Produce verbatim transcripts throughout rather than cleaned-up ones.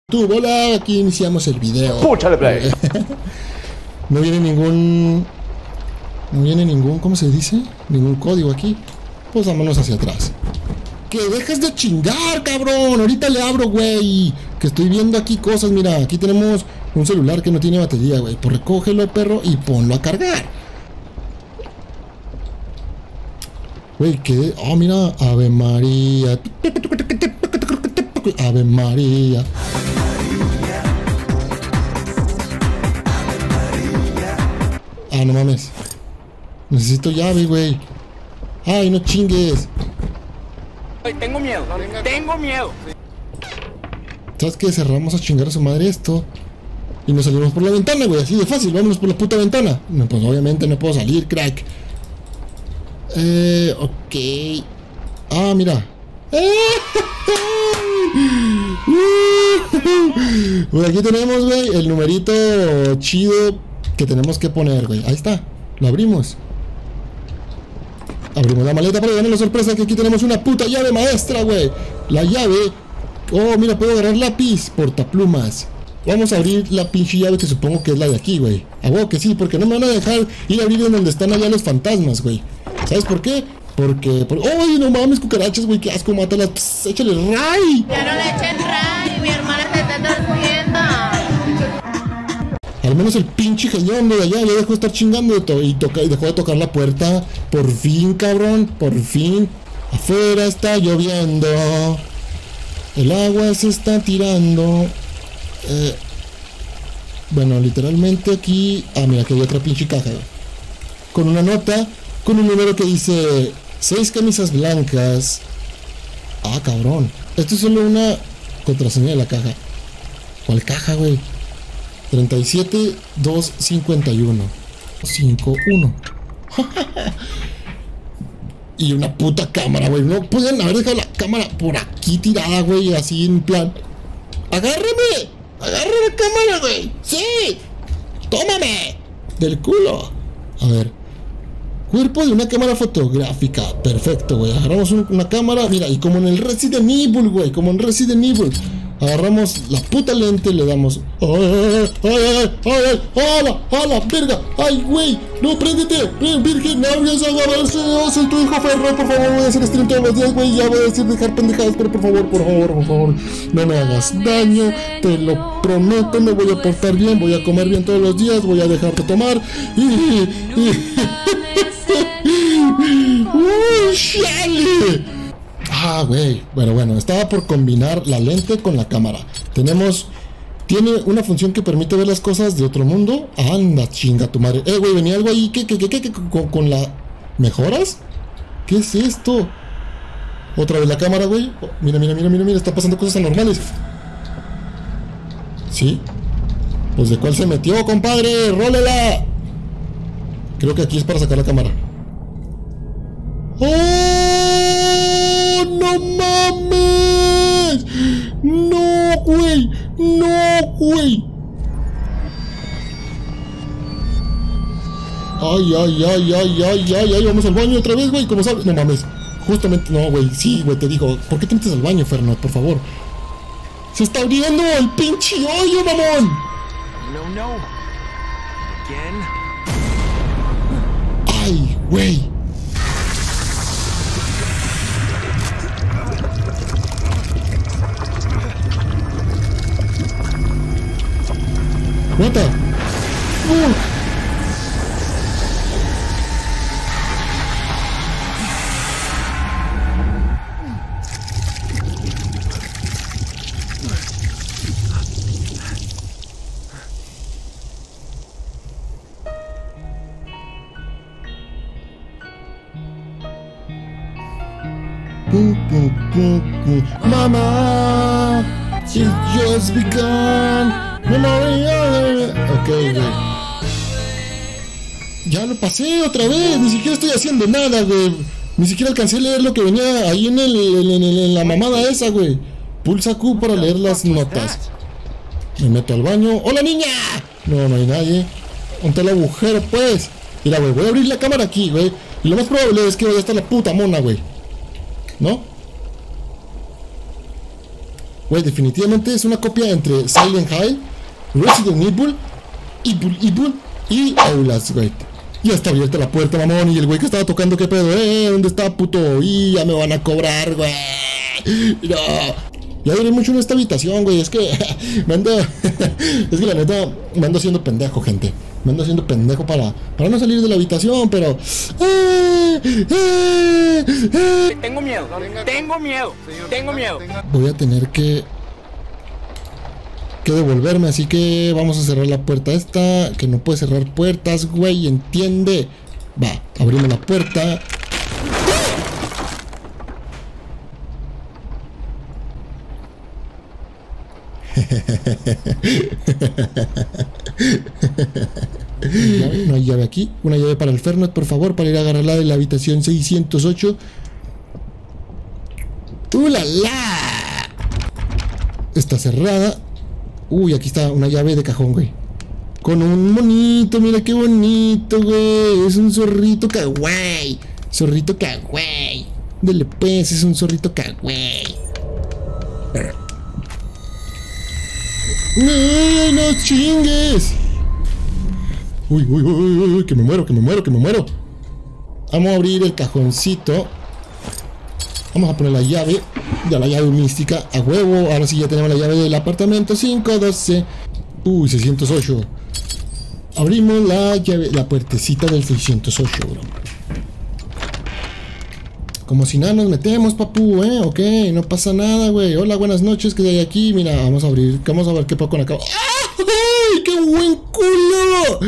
Tú, hola, aquí iniciamos el video. ¡Púchale play! No viene ningún... No viene ningún... ¿Cómo se dice? Ningún código aquí. Pues vámonos hacia atrás. ¡Que dejes de chingar, cabrón! Ahorita le abro, güey. Que estoy viendo aquí cosas. Mira, aquí tenemos un celular que no tiene batería, güey. Pues recógelo, perro, y ponlo a cargar. Güey, que... Oh, mira. Ave María. Ave María. Ah, no mames. Necesito llave, güey. Ay, no chingues. Tengo miedo, tengo miedo. ¿Sabes qué? Cerramos a chingar a su madre esto y nos salimos por la ventana, güey. Así de fácil, vámonos por la puta ventana. No, pues obviamente no puedo salir, crack. Eh, ok. Ah, mira. Pues aquí tenemos, güey, el numerito chido que tenemos que poner, güey. Ahí está, lo abrimos. Abrimos la maleta para ganar la sorpresa que aquí tenemos una puta llave maestra, güey. La llave. Oh, mira, puedo agarrar lápiz, portaplumas. Vamos a abrir la pinche llave que supongo que es la de aquí, güey. A huevo que sí, porque no me van a dejar ir a abrir en donde están allá los fantasmas, güey. ¿Sabes por qué? Porque... Por... ¡Ay, no mames, cucarachas, güey! ¡Qué asco! ¡Mátalas! Pss, ¡échale ray! Ya no le echen ray, mi hermana se está durmiendo. Al menos el pinche genión de allá ya dejó de estar chingando de todo y, toca, y dejó de tocar la puerta. Por fin, cabrón, por fin. Afuera está lloviendo. El agua se está tirando. Eh, bueno, literalmente aquí... Ah, mira, que hay otra pinche caja. Con una nota, con un número que dice... Seis camisas blancas. Ah, cabrón. Esto es solo una contraseña de la caja. ¿Cuál caja, güey? treinta y siete, doscientos cincuenta y uno. cincuenta y uno. Y una puta cámara, güey. No pueden haber dejado la cámara por aquí tirada, güey. Así en plan. ¡Agárrame! ¡Agarra la cámara, güey! ¡Sí! ¡Tómame! Del culo. A ver. Cuerpo de una cámara fotográfica. Perfecto, güey. Agarramos un, una cámara. Mira, y como en el Resident Evil, güey. Como en Resident Evil. Agarramos la puta lente, le damos. ¡Ay, ay, ay, ay, ay! ¡Hala, hala, verga! ¡Ay, güey! ¡No, préndete! ¡Virgen! ¡No voy a agarrarse! ¡Oh, soy tu hijo Ferro! Por favor, voy a hacer stream todos los días, güey. Ya voy a decir dejar pendejadas, pero por favor, por favor, por favor. No me hagas daño, te lo prometo. Me voy a portar bien, voy a comer bien todos los días, voy a dejar de tomar. Y. y ¡uy, chale! Ah, güey. Bueno, bueno, estaba por combinar la lente con la cámara. Tenemos... Tiene una función que permite ver las cosas de otro mundo. Anda, chinga tu madre. Eh, güey, venía algo ahí. ¿Qué, qué, qué, qué, qué con, con la... ¿Mejoras? ¿Qué es esto? Otra vez la cámara, güey. Oh, mira, mira, mira, mira, mira. Está pasando cosas anormales. ¿Sí? Pues de cuál se metió, compadre. ¡Rólela! Creo que aquí es para sacar la cámara. ¡Oh! ¡No mames! ¡No, güey! ¡No, güey! ¡Ay, ay, ay, ay, ay, ay, ay! Vamos al baño otra vez, güey. ¿Cómo sabes? No mames. Justamente, no, güey. Sí, güey, te digo. ¿Por qué te metes al baño, Fernando? Por favor. ¡Se está abriendo el pinche hoyo, mamón! No, no. Again. ¡Ay, güey! What the? Uh. Mama, she's just begun. Ok, güey. Ya lo pasé otra vez. Ni siquiera estoy haciendo nada, güey. Ni siquiera alcancé a leer lo que venía ahí en, el, en, el, en la mamada esa, güey. Pulsa Q para leer las notas. Me meto al baño. ¡Hola, niña! No, no hay nadie. Ponte el agujero, pues. Mira, güey, voy a abrir la cámara aquí, güey. Y lo más probable es que vaya a estar la puta mona, güey. ¿No? Güey, definitivamente es una copia entre Silent Hill, Resident Evil, Evil, Evil y Outlast, güey. Ya está abierta la puerta, mamón. Y el güey que estaba tocando, ¿qué pedo? ¿Eh? ¿Dónde está, puto? Y ya me van a cobrar, güey. No. Ya duré mucho en esta habitación, güey. Es que me ando... es que la neta me ando haciendo pendejo, gente. Me ando haciendo pendejo para, para no salir de la habitación, pero... ¡Eh! ¡Eh! ¡Eh! Tengo miedo, tengo miedo, tengo miedo. Voy a tener que... que devolverme, así que vamos a cerrar la puerta esta. Que no puede cerrar puertas, güey. ¿Entiende? Va, abrimos la puerta. ¿Llave? No hay llave aquí. Una llave para el Fernet, por favor, para ir a agarrarla de la habitación seiscientos ocho. ¡Uh, la, la! Está cerrada. Uy, aquí está una llave de cajón, güey. Con un monito, mira qué bonito, güey. Es un zorrito kawaii. Zorrito kawaii. Dele pues, es un zorrito kawaii. ¡No, no chingues! Uy, uy, uy, uy, uy, que me muero, que me muero, que me muero. Vamos a abrir el cajoncito. Vamos a poner la llave. Ya la llave mística, a huevo. Ahora sí ya tenemos la llave del apartamento cinco doce. Uy, seiscientos ocho. Abrimos la llave, la puertecita del seiscientos ocho, bro. Como si nada nos metemos, papu, eh. Ok, no pasa nada, güey. Hola, buenas noches, ¿qué hay aquí? Mira, vamos a abrir, vamos a ver qué pasa con acá. ¡Ay, qué buen culo!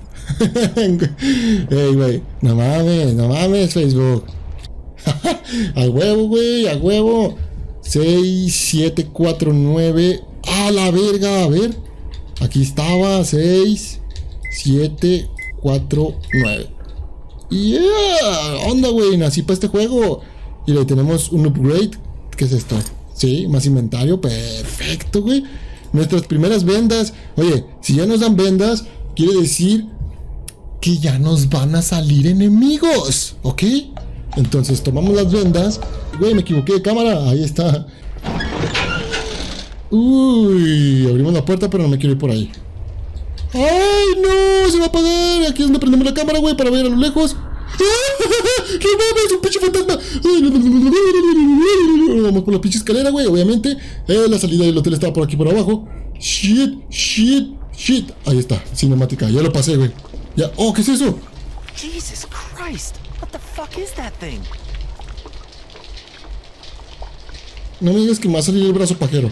Ey, güey, no mames, no mames, Facebook. A huevo, güey, a huevo. seis, siete, cuatro, nueve. A la verga, a ver. Aquí estaba, seis, siete, cuatro, nueve. Yeah, onda, güey, nací para este juego. Y le tenemos un upgrade. ¿Qué es esto? Sí, más inventario, perfecto, güey. Nuestras primeras vendas. Oye, si ya nos dan vendas, quiere decir que ya nos van a salir enemigos, ¿ok? Entonces tomamos las vendas. Güey, me equivoqué de cámara, ahí está. Uy, abrimos la puerta, pero no me quiero ir por ahí. ¡Ay, no! ¡Se va a apagar! Aquí es donde prendemos la cámara, güey, para ver a lo lejos. ¡No mames! ¡Un pinche fantasma! Vamos por la pinche escalera, güey, obviamente. Eh, la salida del hotel estaba por aquí, por abajo. Shit, shit, shit. Ahí está, cinemática, ya lo pasé, güey. Ya, oh, ¿qué es eso? Jesus Christ, what the fuck is that thing? No me digas que me va a salir el brazo pajero.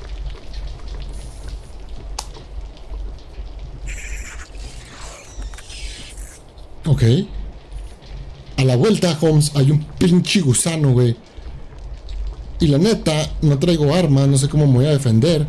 Ok. A la vuelta, Holmes, hay un pinche gusano, güey. Y la neta, no traigo arma, no sé cómo me voy a defender.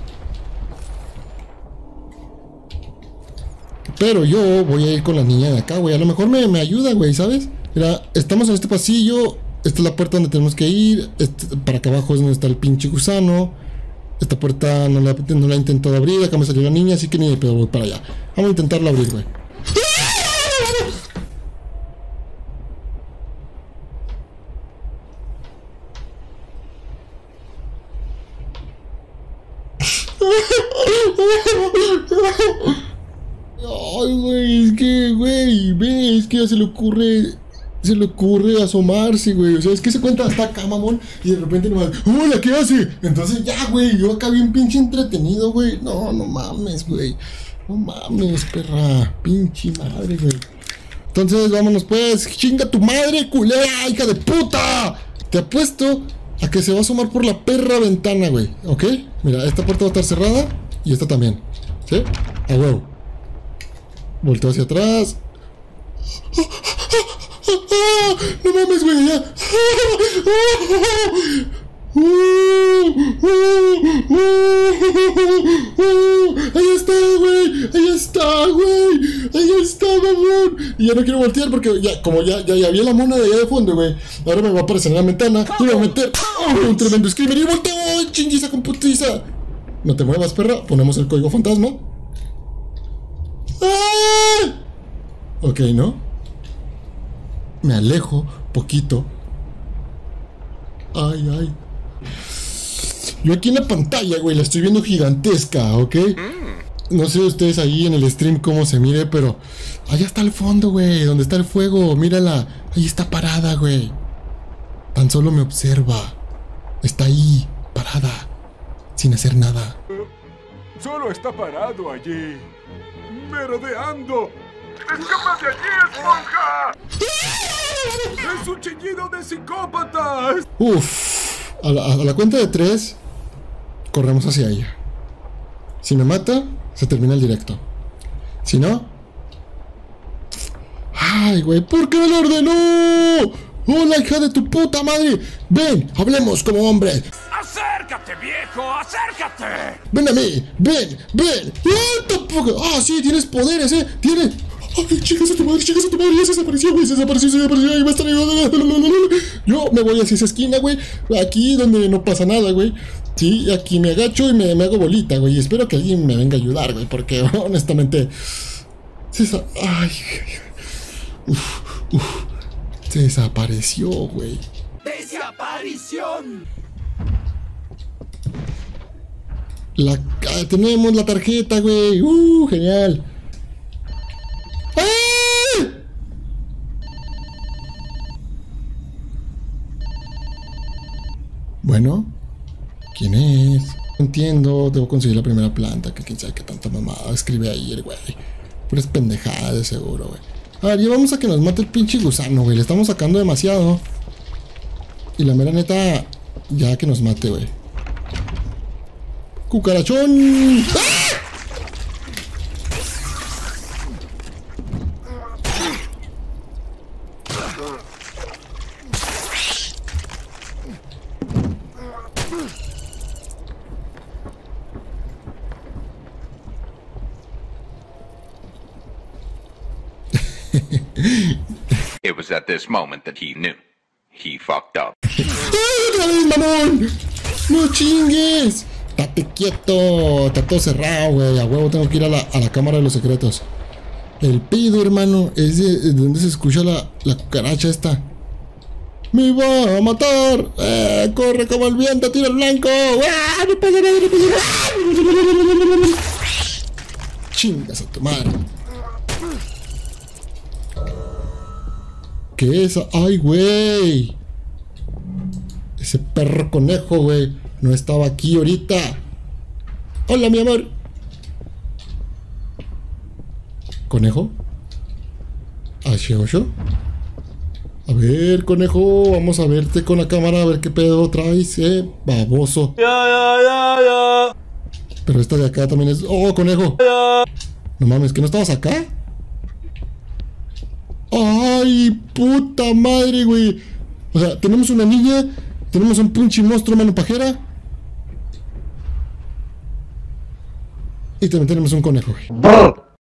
Pero yo voy a ir con la niña de acá, güey. A lo mejor me, me ayuda, güey, ¿sabes? Mira, estamos en este pasillo. Esta es la puerta donde tenemos que ir. Este, para acá abajo es donde está el pinche gusano. Esta puerta no la, no la he intentado abrir. Acá me salió la niña, así que ni de pedo voy para allá. Vamos a intentarla abrir, güey. Ay, güey, es que, güey, ve, es que ya se le ocurre, se le ocurre asomarse, güey. O sea, es que se cuenta hasta acá, mamón, y de repente nomás, ¡hola! ¿Qué hace? Entonces ya, güey, yo acá bien pinche entretenido, güey. No, no mames, güey. No mames, perra. Pinche madre, güey. Entonces, vámonos pues. ¡Chinga tu madre, culera, hija de puta! Te apuesto a que se va a asomar por la perra ventana, güey. ¿Ok? Mira, esta puerta va a estar cerrada y esta también. ¿Sí? A huevo. Volteo hacia atrás. No mames, güey, ya. Ahí está, güey. Ahí está, güey. Ahí está, mamón. Y ya no quiero voltear porque ya, como ya, ya, ya vi la mona de allá de fondo, güey. Ahora me va a aparecer en la ventana y me va a meter oh, un tremendo screamer. Y volteo, chinguiza con putiza. No te muevas, perra. Ponemos el código fantasma. ¡Ah! Ok, ¿no? Me alejo poquito. Ay, ay. Yo aquí en la pantalla, güey, la estoy viendo gigantesca, ¿ok? No sé ustedes ahí en el stream cómo se mire, pero allá está el fondo, güey, donde está el fuego, mírala, ahí está parada, güey. Tan solo me observa. Está ahí, parada, sin hacer nada. Solo está parado allí, merodeando. ¡Escapa de allí, esponja! ¡Es un chillido de psicópatas! Uf, a la, a la cuenta de tres, corremos hacia ella. Si me mata, se termina el directo. Si no... ¡Ay, güey! ¿Por qué me lo ordenó? ¡Hola, hija de tu puta madre! ¡Ven! ¡Hablemos como hombres! ¡Acércate, viejo! ¡Acércate! ¡Ven a mí! ¡Ven! ¡Ven! ¡Ah, tampoco! ¡Ah, sí! ¡Tienes poderes, eh! ¡Tienes! ¡Ay, chicas a tu madre! ¡Chicas a tu madre! ¡Ya se desapareció, güey! ¡Se desapareció! ¡Se desapareció! ¡Ahí va a estar! Yo me voy hacia esa esquina, güey. Aquí donde no pasa nada, güey. Sí, aquí me agacho y me, me hago bolita, güey. Y espero que alguien me venga a ayudar, güey. Porque, honestamente... Se desa... ¡Ay! Uf, uf. Se desapareció, güey. ¡Desaparición! La... Ah, tenemos la tarjeta, güey. ¡Uh! Genial. ¡Ah! Bueno, ¿quién es? No entiendo, debo conseguir la primera planta. Que quién sabe qué tanta mamada escribe ahí el güey. Puras pendejadas de seguro, güey. A ver, llevamos a que nos mate el pinche gusano, güey. Le estamos sacando demasiado. Y la mera neta, ya que nos mate, güey. ¡Cucarachón! ¡Ah! It was at this moment that he knew. He fucked up. ¡Ay, otra vez, mamón! ¡No chingues! Estate quieto, está todo cerrado, güey. A huevo tengo que ir a la, a la cámara de los secretos. El pedo, hermano, es de, de donde se escucha la, la cucaracha esta. ¡Me va a matar! ¡Eh, corre como el viento, tiro el blanco! ¡Ah, no pasa nada, no pasa nada! ¡Chingas a tu madre! ¿Qué es? ¡Ay, güey! Ese perro conejo, güey, no estaba aquí ahorita. Hola, mi amor. ¿Conejo? ¿Ashe-osho? A ver, conejo, vamos a verte con la cámara, a ver qué pedo traes, eh, baboso. Ya, ya, ya, ya. Pero esta de acá también es... ¡Oh, conejo! Ya. No mames, ¿que no estabas acá? ¡Ay, puta madre, güey! O sea, tenemos una niña, tenemos un pinche monstruo mano pajera. Y también tenemos un conejo, güey.